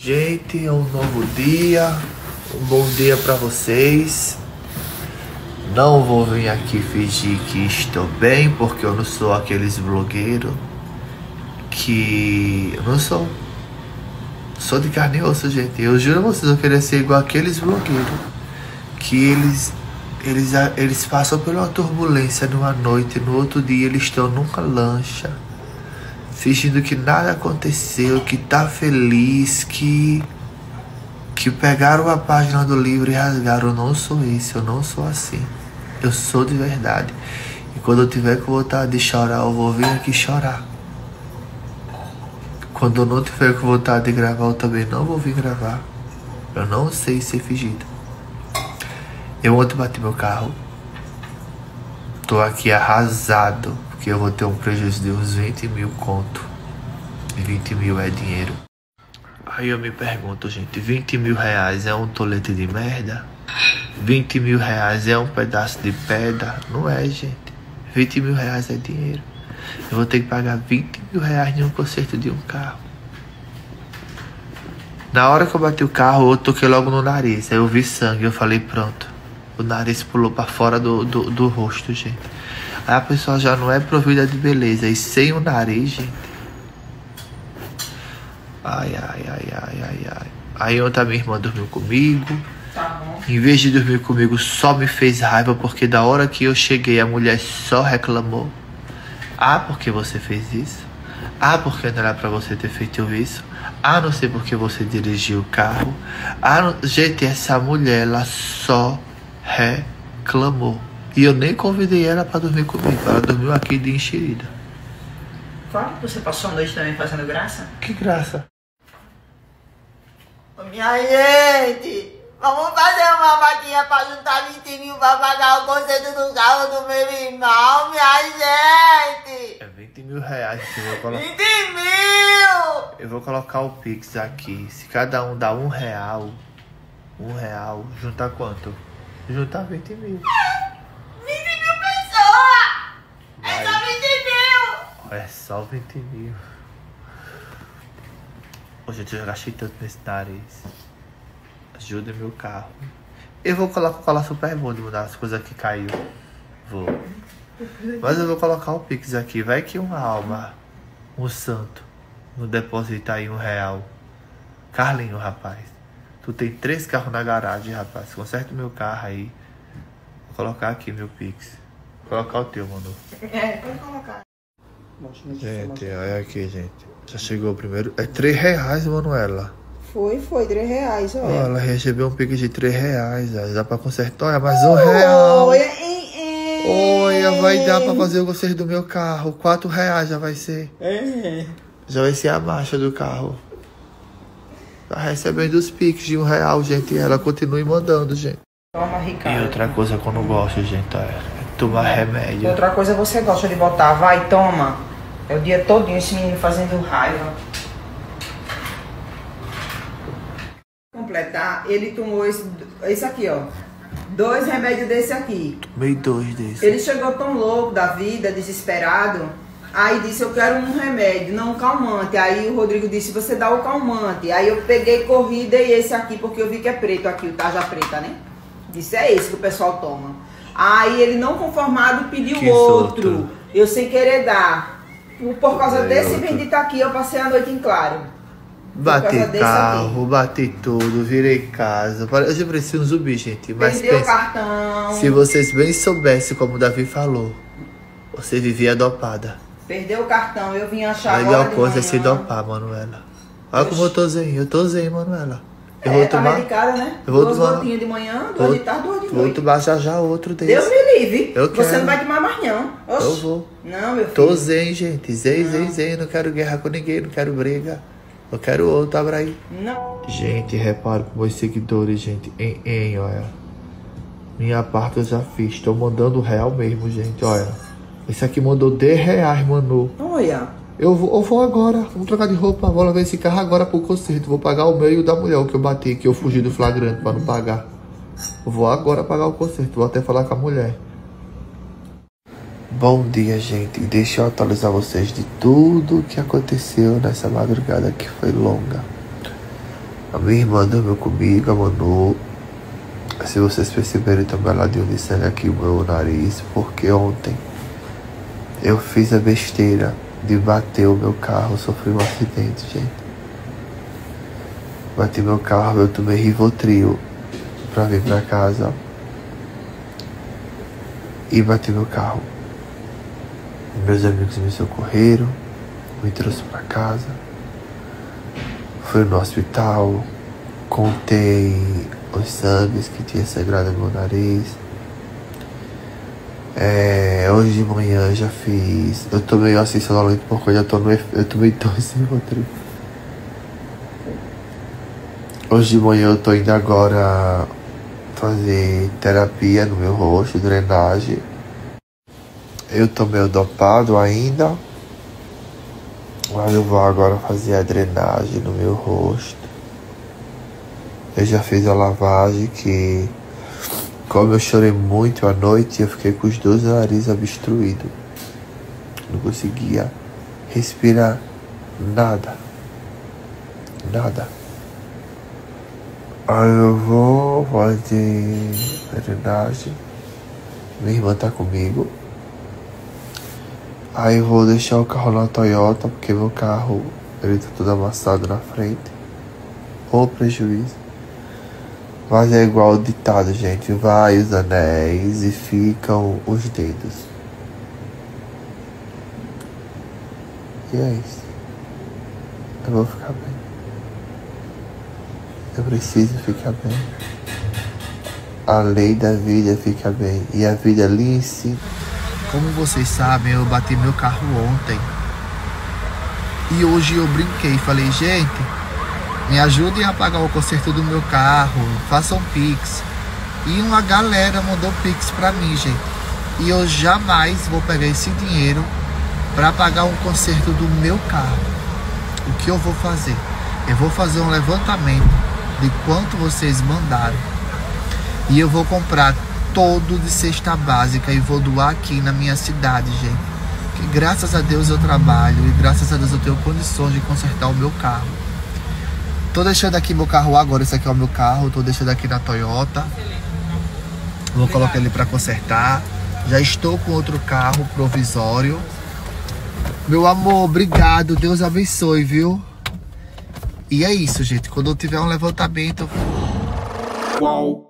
Gente, é um novo dia, um bom dia pra vocês. Não vou vir aqui fingir que estou bem, porque eu não sou aqueles blogueiros que... Eu não sou. Sou de carne e osso, gente. Eu juro a vocês, eu queria ser igual aqueles blogueiros que eles passam por uma turbulência numa noite, no outro dia eles estão numa lancha, fingindo que nada aconteceu, que tá feliz, que pegaram a página do livro e rasgaram. Eu não sou esse, eu não sou assim. Eu sou de verdade. E quando eu tiver com vontade de chorar, eu vou vir aqui chorar. Quando eu não tiver com vontade de gravar, eu também não vou vir gravar. Eu não sei ser fingido. Eu ontem bati meu carro. Tô aqui arrasado, porque eu vou ter um prejuízo de uns 20 mil conto. E 20 mil é dinheiro. Aí eu me pergunto, gente, 20 mil reais é um tolete de merda? 20 mil reais é um pedaço de pedra? Não é, gente. 20 mil reais é dinheiro. Eu vou ter que pagar 20 mil reais em um conserto de um carro. Na hora que eu bati o carro, eu toquei logo no nariz. Aí eu vi sangue, eu falei, pronto. O nariz pulou pra fora do rosto, gente. Aí a pessoa já não é provida de beleza. E sem o nariz, gente. Ai. Aí ontem a minha irmã dormiu comigo. Tá bom. Em vez de dormir comigo, só me fez raiva, porque da hora que eu cheguei, a mulher só reclamou. Ah, porque você fez isso? Ah, porque não era pra você ter feito isso? Ah, não sei porque você dirigiu o carro. Ah, não... Gente, essa mulher, ela só reclamou. E eu nem convidei ela pra dormir comigo. Ela dormiu aqui de enxerida. Claro que você passou a noite também fazendo graça. Que graça. Minha gente, vamos fazer uma vaquinha pra juntar 20 mil pra pagar o conserto do carro do meu irmão, minha gente. É 20 mil reais que eu vou colocar. 20 mil! Eu vou colocar o Pix aqui. Se cada um dá R$1, juntar quanto? Juntar 20 mil. 20 mil pessoas! É só 20 mil! É só 20 mil. Hoje eu já gastei tanto nesse nariz. Ajuda meu carro. Eu vou colocar cola super bom de mudar as coisas que caiu. Vou. Mas eu vou colocar o Pix aqui. Vai que uma alma, um santo, não deposita aí R$1. Carlinho, rapaz. Tu tem 3 carros na garagem, rapaz. Conserta o meu carro aí. Vou colocar aqui meu Pix. Vou colocar o teu, mano. É, pode colocar. Gente, olha aqui, gente. Já chegou o primeiro. É R$3, Manuela. Foi, R$3, Ó, olha. ela recebeu um Pix de R$3. Ó. Dá pra consertar. Olha, mais R$1. Olha, vai dar pra fazer o conserto do meu carro. R$4 já vai ser. Já vai ser a marcha do carro. Tá recebendo os Pix de R$1, gente. E ela continue mandando, gente. Toma, Ricardo. E outra coisa que eu não gosto, gente, é tomar remédio. Outra coisa você gosta de botar, vai, toma. É o dia todinho esse menino fazendo raiva. Completar, ele tomou esse aqui, ó. 2 remédios desse aqui. Tomei 2 desses. Ele chegou tão louco da vida, desesperado. Aí disse, eu quero um remédio, não um calmante. Aí o Rodrigo disse, você dá o calmante. Aí eu peguei, corri e dei esse aqui, porque eu vi que é preto aqui, o tarja preta, né? Disse, é esse que o pessoal toma. Aí ele não conformado pediu outro. Eu sem querer dar. Por causa desse bendito aqui, eu passei a noite em claro. Bati carro, bati tudo, virei casa. Eu parecia um zumbi, gente. Mas Perdeu o cartão. se vocês bem soubessem, como o Davi falou, você vivia dopada. Perdeu o cartão, eu vim achar A agora melhor de coisa é manhã. se dopar, Manuela. Olha como eu tô zen. Eu tô zen, Manuela. Eu Tá vou tomar. medicada, né? Eu vou 2 tomar. gotinhas de manhã, 2 de tarde, 2 de Vou noite. tomar já outro desse. Deus me livre. Eu Você quero. não vai tomar mais não. Oxi. Eu vou. Não, meu filho. Tô zen, gente. Zen. Não quero guerra com ninguém, não quero briga. Eu quero outro, abra aí. Não. Gente, reparo com meus seguidores, gente. Olha. Minha parte eu já fiz. Tô mandando real mesmo, gente. Olha. Esse aqui mandou R$10, mano. Olha. Eu vou agora. Vamos trocar de roupa. Vou levar esse carro agora pro concerto. Vou pagar o meu e o da mulher, o que eu bati, que eu fugi do flagrante pra não pagar. Eu vou agora pagar o concerto. Vou até falar com a mulher. Bom dia, gente. Deixa eu atualizar vocês de tudo que aconteceu nessa madrugada que foi longa. A minha irmã dormiu comigo, a Manu. Se vocês perceberem, tem um beladinho de sangue aqui no meu nariz, porque ontem eu fiz a besteira de bater o meu carro, sofri um acidente, gente. Bati meu carro, eu tomei Rivotril pra vir pra casa e bati meu carro. Meus amigos me socorreram, me trouxeram pra casa, fui no hospital, contei os sangues que tinha sangrado no meu nariz. Hoje de manhã eu já fiz. Eu tô meio assim sonolento porque eu tomei 2 Rivotril. Hoje de manhã eu tô indo agora fazer terapia no meu rosto, drenagem. Eu tô meio dopado ainda, mas eu vou agora fazer a drenagem no meu rosto. Eu já fiz a lavagem que, como eu chorei muito à noite, eu fiquei com os 2 narizes obstruídos. Não conseguia respirar nada. Aí eu vou fazer drenagem. Minha irmã tá comigo. Aí eu vou deixar o carro na Toyota, porque meu carro ele tá todo amassado na frente. Ô prejuízo. Mas é igual o ditado, gente. Vai os anéis e ficam os dedos. E é isso. Eu vou ficar bem. Eu preciso ficar bem. A lei da vida fica bem. E a vida lhe ensina. Como vocês sabem, eu bati meu carro ontem. E hoje eu brinquei. Falei, gente, me ajudem a pagar o conserto do meu carro. Façam Pix. E uma galera mandou Pix pra mim, gente. E eu jamais vou pegar esse dinheiro pra pagar um conserto do meu carro. O que eu vou fazer? Eu vou fazer um levantamento de quanto vocês mandaram. E eu vou comprar todo de cesta básica e vou doar aqui na minha cidade, gente. Que graças a Deus eu trabalho e graças a Deus eu tenho condições de consertar o meu carro. Tô deixando aqui meu carro agora, esse aqui é o meu carro. Tô deixando aqui na Toyota. Vou colocar ele para consertar. Já estou com outro carro provisório. Meu amor, obrigado. Deus abençoe, viu? E é isso, gente. Quando eu tiver um levantamento... Qual?